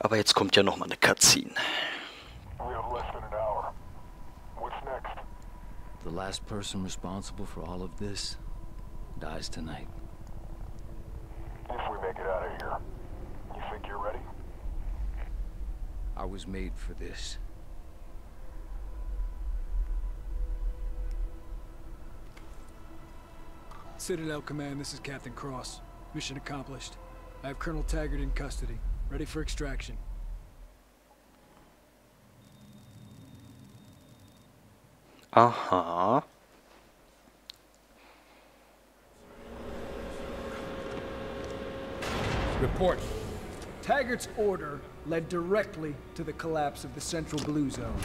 Aber jetzt kommt ja noch mal eine Cutscene. We have less than an hour. What's next? The last person responsible for all of this dies tonight. If we make it out of here, you think you're ready? I was made for this. Citadel Command, this is Captain Cross. Mission accomplished. I have Colonel Taggart in custody, ready for extraction. Aha. Report. Taggart's order led directly to the collapse of the Central Blue Zone.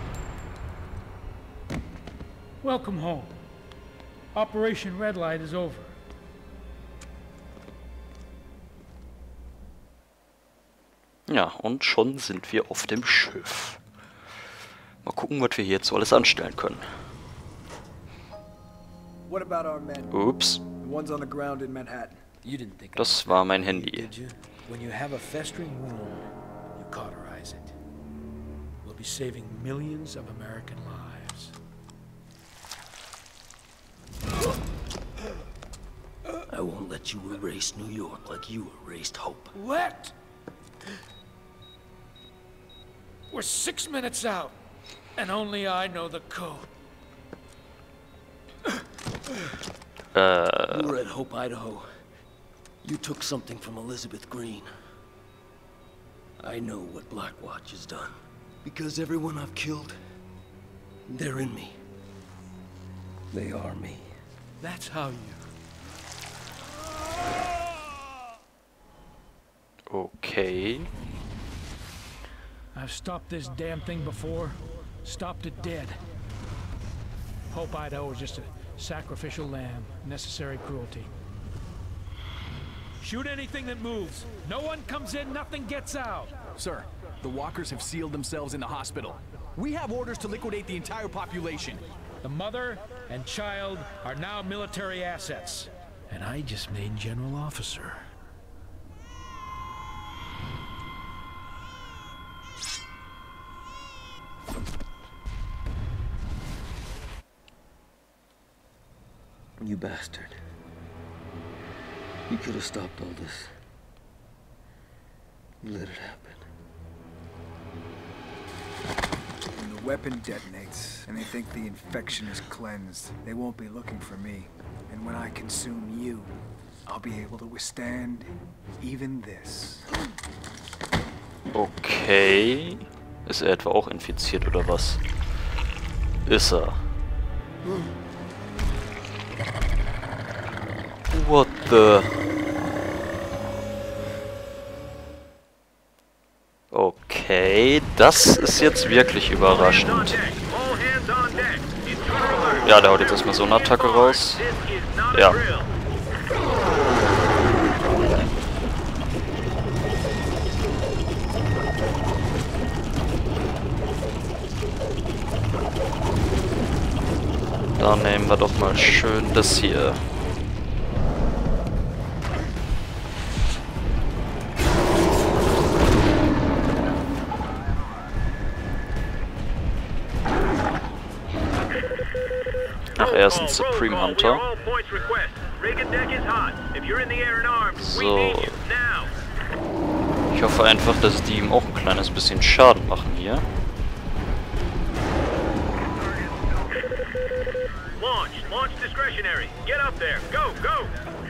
Welcome home. Operation Red Light is over. Ja, und schon sind wir auf dem Schiff. Mal gucken, was wir hier jetzt so alles anstellen können. What about our men? Ups, The ones on the ground in Manhattan. You didn't think das about war that, mein Handy. did you? When you have a festering wound, you cauterize it. We'll be saving millions of American lives. I won't let you erase New York like you erased Hope. Let! We're 6 minutes out, and only I know the code. You were at Hope, Idaho. You took something from Elizabeth Green. I know what Blackwatch has done. Because everyone I've killed, they're in me. They are me. That's how you... Okay. I've stopped this damn thing before. Stopped it dead. Hope Idaho was just a sacrificial lamb. Necessary cruelty. Shoot anything that moves. No one comes in, nothing gets out. Sir, the walkers have sealed themselves in the hospital. We have orders to liquidate the entire population. The mother and child are now military assets. And I just made General Officer. You bastard. You could have stopped all this. You let it happen. When the weapon detonates, and they think the infection is cleansed, they won't be looking for me. And when I consume you, I'll be able to withstand even this. Okay. Ist er etwa auch infiziert oder was? Ist er. What the... Okay, das ist jetzt wirklich überraschend. Ja, der haut jetzt erstmal so eine Attacke raus. Ja. Dann nehmen wir doch mal schön das hier. Ach, er ist ein Supreme Hunter. So. Ich hoffe einfach, dass die ihm auch ein kleines bisschen Schaden machen hier. Launch discretionary. Get up there. Go, go.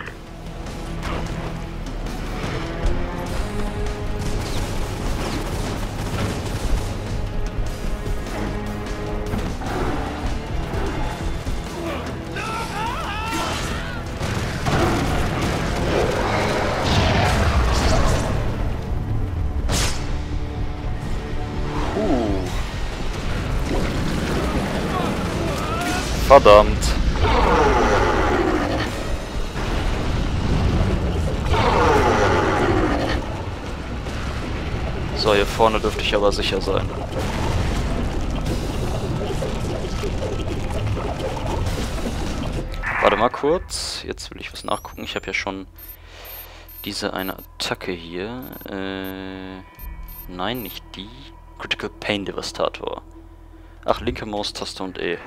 Verdammt. So, hier vorne dürfte ich aber sicher sein. Warte mal kurz. Jetzt will ich was nachgucken. Ich habe ja schon diese eine Attacke hier. Nein, nicht die. Critical Pain Devastator. Ach, linke Maustaste und E.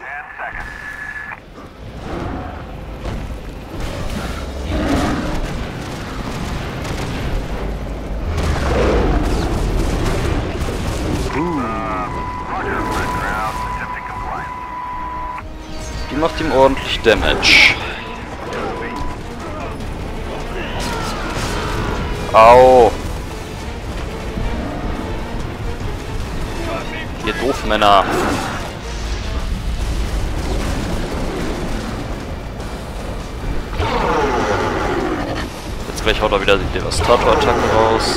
Die macht ihm ordentlich Damage. Au! Ihr Doofmänner! Jetzt gleich haut er wieder die Devastator-Attacke raus.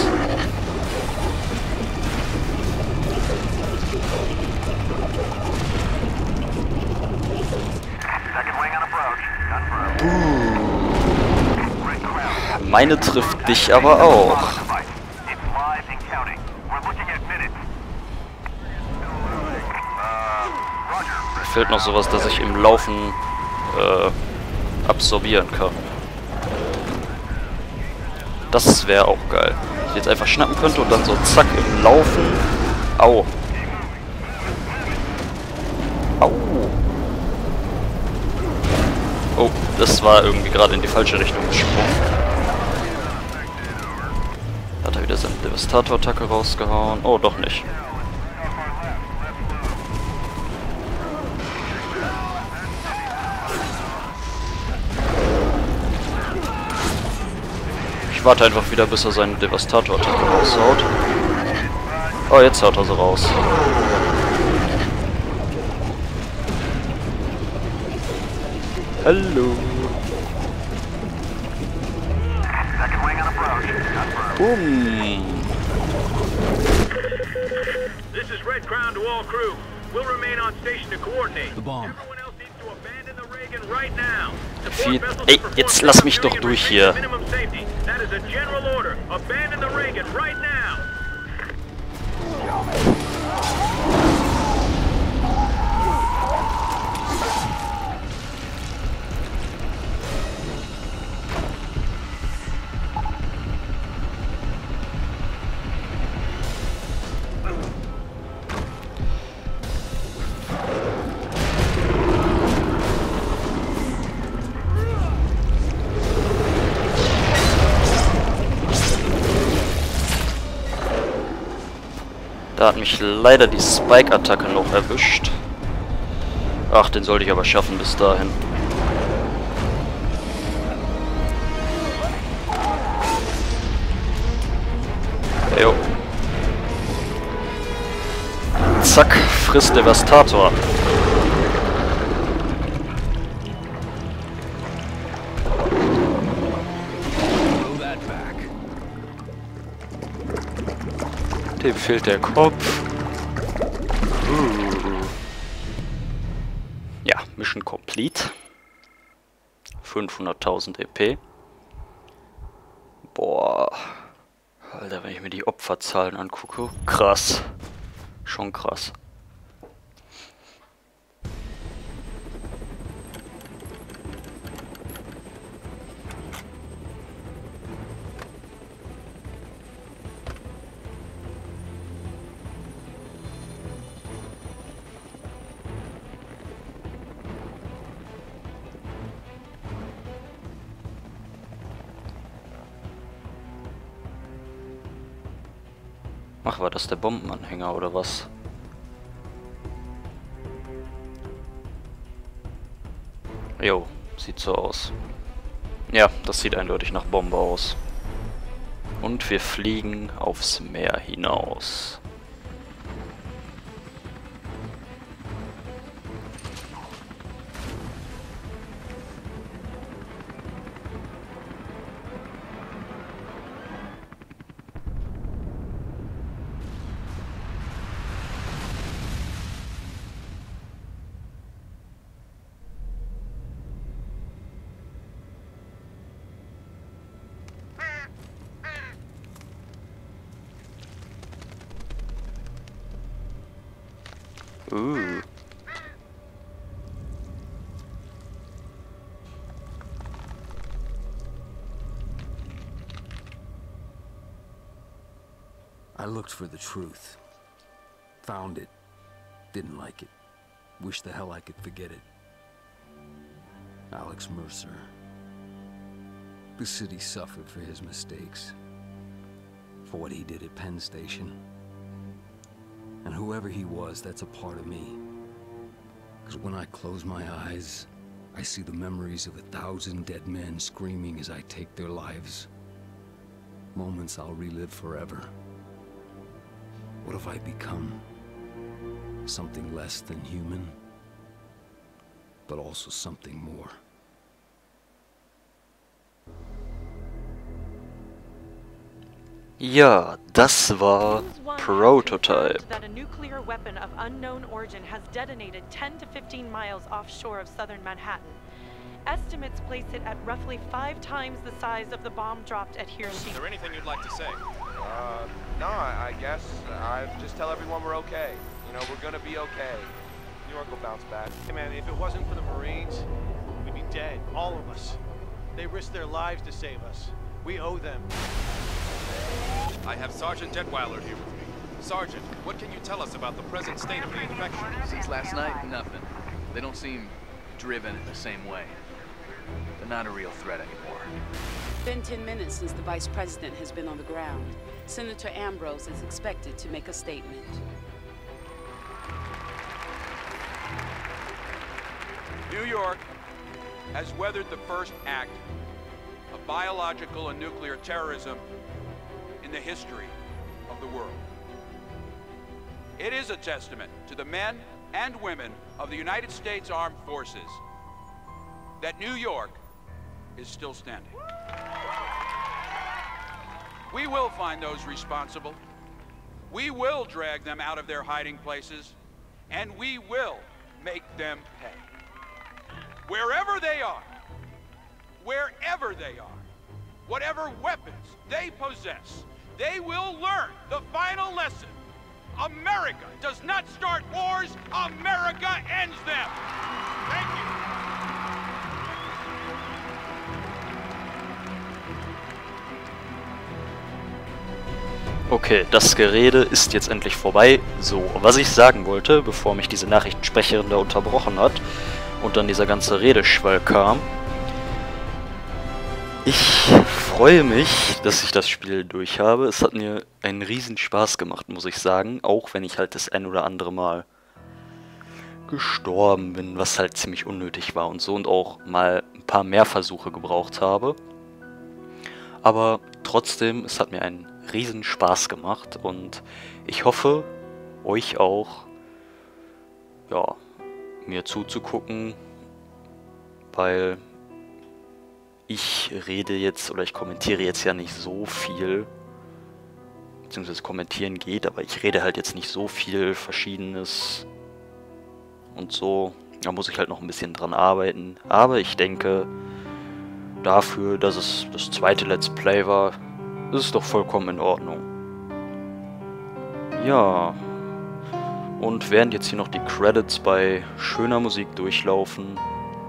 Meine trifft dich aber auch. Fehlt noch sowas, dass ich im Laufen absorbieren kann. Das wäre auch geil. Ich jetzt einfach schnappen könnte und dann so zack im Laufen. Au. Au. Oh, das war irgendwie gerade in die falsche Richtung gesprungen. Hat er wieder seine Devastator-Attacke rausgehauen? Oh, doch nicht. Ich warte einfach wieder, bis er seine Devastator-Attacke raushaut. Oh, jetzt haut er sie raus. Hallo. This is Red Crown to all crew. We'll remain on station to coordinate. The bomb. Everyone else needs to abandon the Reagan right now. Ey, jetzt lass mich doch durch hier. Minimum safety. That is a general order. Abandon the Reagan right now. Da hat mich leider die Spike-Attacke noch erwischt. Ach, den sollte ich aber schaffen bis dahin. Jo. Zack, frisst Devastator. Dem fehlt der Kopf. Ja, Mission complete. 500.000 EP. Boah. Alter, wenn ich mir die Opferzahlen angucke. Krass. Schon krass. Ach, war das der Bombenanhänger oder was? Jo, sieht so aus. Ja, das sieht eindeutig nach Bombe aus. Und wir fliegen aufs Meer hinaus. I looked for the truth. Found it. Didn't like it. Wish the hell I could forget it. Alex Mercer. The city suffered for his mistakes. For what he did at Penn Station. And whoever he was, that's a part of me. Because when I close my eyes, I see the memories of 1,000 dead men screaming as I take their lives. Moments I'll relive forever. What have I become? Something less than human, but also something more. Ja, das war Prototype. That a nuclear weapon of unknown origin has detonated 10 to 15 miles offshore of southern Manhattan. Estimates place it at roughly 5 times the size of the bomb dropped at Hiroshima. Is there anything you'd like to say? No, I guess I just tell everyone we're okay. You know, we're gonna be okay. New York will bounce back. Hey man, if it wasn't for the Marines, we'd be dead, all of us. They risked their lives to save us. We owe them. I have Sergeant Detweiler here with me. Sergeant, what can you tell us about the present state of the infection? Since last night, nothing. They don't seem driven in the same way. They're not a real threat anymore. It's been 10 minutes since the Vice President has been on the ground. Senator Ambrose is expected to make a statement. New York has weathered the first act of biological and nuclear terrorism in the history of the world. It is a testament to the men and women of the United States Armed Forces that New York is still standing. We will find those responsible. We will drag them out of their hiding places, and we will make them pay. Wherever they are, whatever weapons they possess, they will learn the final lesson. America does not start wars, America ends them. Thank you. Okay, das Gerede ist jetzt endlich vorbei. So, was ich sagen wollte, bevor mich diese Nachrichtensprecherin da unterbrochen hat und dann dieser ganze Redeschwall kam. Ich freue mich, dass ich das Spiel durch habe. Es hat mir einen riesen Spaß gemacht, muss ich sagen. Auch wenn ich halt das ein oder andere Mal gestorben bin, was halt ziemlich unnötig war und so. Und auch mal ein paar mehr Versuche gebraucht habe. Aber trotzdem, es hat mir einen riesen Spaß gemacht. Und ich hoffe, euch auch, ja, mir zuzugucken. Weil ich rede jetzt, oder ich kommentiere jetzt ja nicht so viel, beziehungsweise kommentieren geht, aber ich rede halt jetzt nicht so viel Verschiedenes und so. Da muss ich halt noch ein bisschen dran arbeiten. Aber ich denke, dafür, dass es das zweite Let's Play war, ist es doch vollkommen in Ordnung. Ja. Und während jetzt hier noch die Credits bei schöner Musik durchlaufen,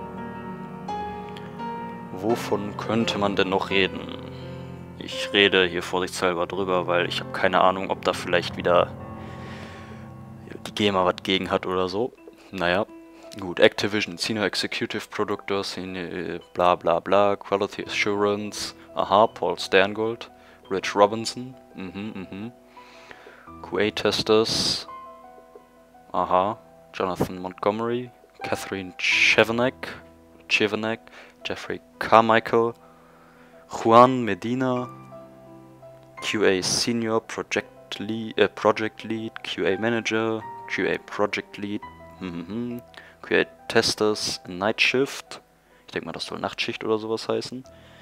wovon könnte man denn noch reden? Ich rede hier vorsichtshalber drüber, weil ich habe keine Ahnung, ob da vielleicht wieder die GEMA was gegen hat oder so. Naja, gut. Activision, Senior Executive Producer, bla bla bla, Quality Assurance, aha, Paul Sterngold, Rich Robinson, QA Testers, aha, Jonathan Montgomery, Catherine Chevenek, Jeffrey Carmichael, Juan Medina, QA Senior Project Lead, QA Manager, QA Project Lead, QA Testers Night Shift, ich denke mal, das soll Nachtschicht oder sowas heißen,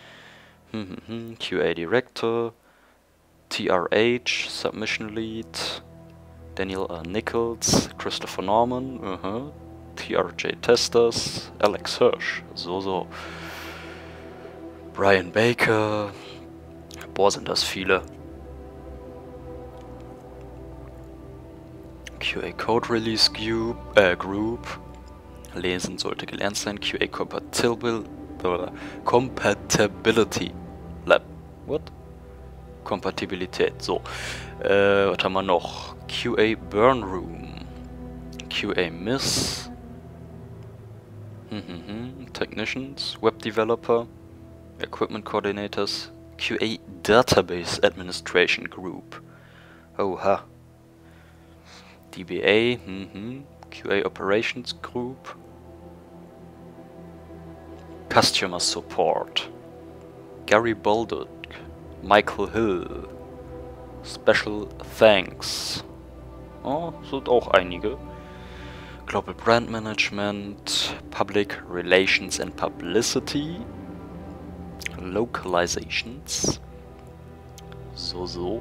QA Director, TRH, Submission Lead, Daniel Nichols, Christopher Norman, TRJ Testers, Alex Hirsch, so. Brian Baker, boah, sind das viele. QA Code Release Group, lesen sollte gelernt sein, QA Compatibility Lab, what? Kompatibilität. So, was haben wir noch? QA Burn Room, QA Miss, Technicians, Web Developer, Equipment Coordinators, QA Database Administration Group. Oha. DBA, QA Operations Group, Customer Support, Gary Baldock, Michael Hill, Special Thanks. Oh, sind auch einige. Global Brand Management, Public Relations and Publicity, Localizations. So.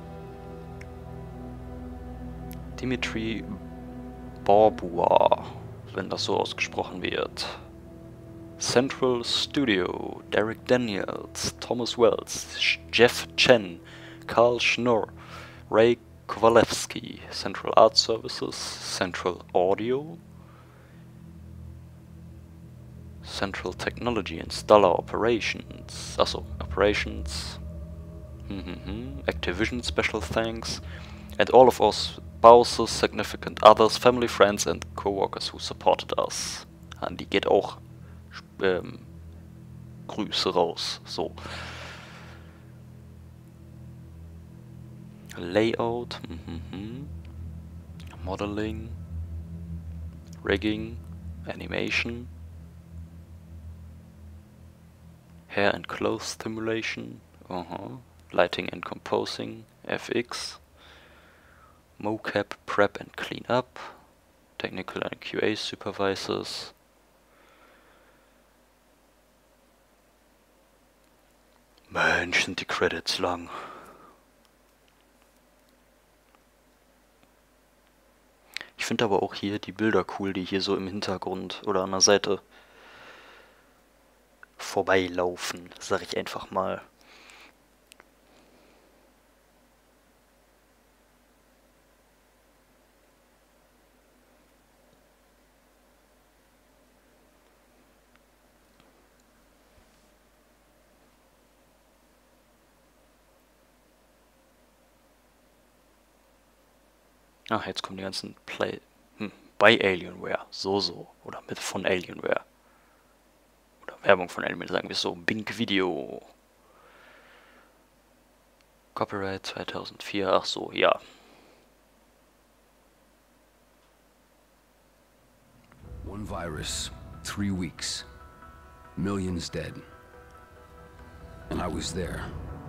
Dimitri Borbua, wenn das so ausgesprochen wird. Central Studio, Derek Daniels, Thomas Wells, Jeff Chen, Karl Schnorr, Ray Kowalewski, Central Art Services, Central Audio, Central Technology Installer Operations, achso, Operations, Activision Special Thanks, and all of our spouses, significant others, family, friends and co-workers who supported us. An die geht auch Grüße raus. So. Layout, Modeling, Rigging, Animation, Hair and Clothes Simulation, Lighting and Composing, FX, Mocap, Prep and Clean Up, Technical and QA Supervisors, Mensch, sind die Credits lang. Ich finde aber auch hier die Bilder cool, die hier so im Hintergrund oder an der Seite vorbeilaufen, sag ich einfach mal. Ach, jetzt kommen die ganzen bei Alienware, so, oder mit von Alienware. Oder Werbung von Alienware, sagen wir so, Bink Video. Copyright 2004, ach so, ja. One virus, 3 weeks, millions dead. And I was there.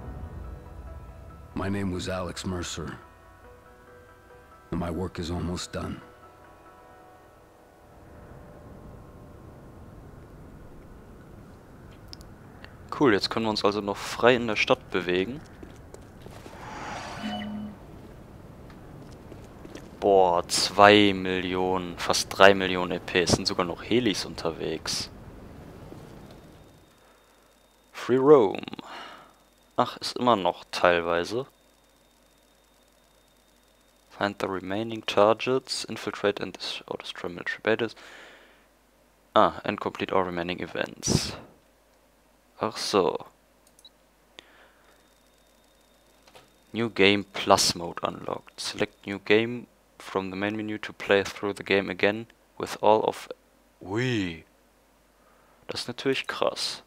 My name was Alex Mercer. And my work is almost done. Cool, jetzt können wir uns also noch frei in der Stadt bewegen. Boah, 2 Millionen, fast 3 Millionen EP. Es sind sogar noch Helis unterwegs. Free Roam. Ach, ist immer noch teilweise. Find the remaining targets, infiltrate and destroy military bases. And complete all remaining events. Ach so. New Game Plus Mode unlocked. Select New Game from the main menu to play through the game again with all of... Ui. Das ist natürlich krass.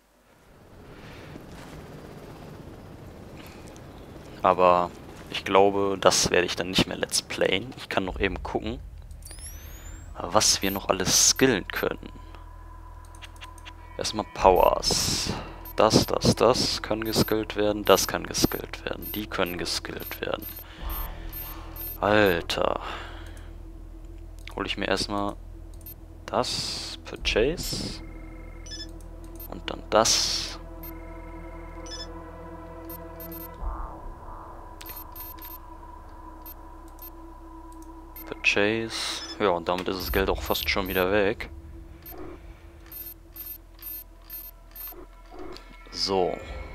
Aber ich glaube, das werde ich dann nicht mehr let's playen. Ich kann noch eben gucken, was wir noch alles skillen können. Erstmal Powers. Das kann geskillt werden. Das kann geskillt werden. Die können geskillt werden. Alter. Hole ich mir erstmal das. Purchase. Und dann das. Purchase. Ja, und damit ist das Geld auch fast schon wieder weg. So.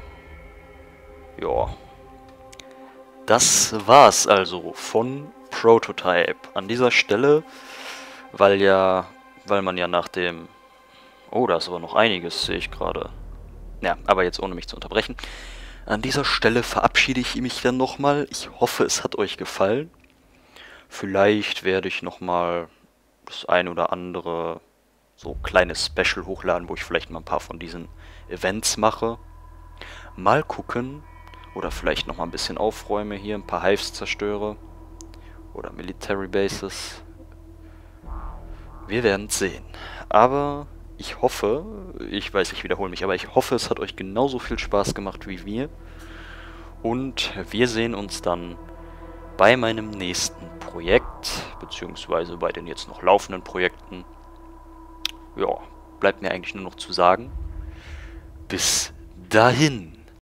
Ja. Das war's also von Prototype. An dieser Stelle, weil man ja nach dem... Oh, da ist aber noch einiges, sehe ich gerade. Ja, aber jetzt ohne mich zu unterbrechen. An dieser Stelle verabschiede ich mich dann nochmal. Ich hoffe, es hat euch gefallen. Vielleicht werde ich nochmal das ein oder andere so kleines Special hochladen, wo ich vielleicht mal ein paar von diesen Events mache. Mal gucken. Oder vielleicht nochmal ein bisschen aufräume hier, ein paar Hives zerstöre. Oder Military Bases. Wir werden es sehen. Aber ich hoffe, ich weiß, ich wiederhole mich, aber ich hoffe, es hat euch genauso viel Spaß gemacht wie mir. Und wir sehen uns dann bei meinem nächsten Projekt, beziehungsweise bei den jetzt noch laufenden Projekten. Ja, bleibt mir eigentlich nur noch zu sagen, bis dahin.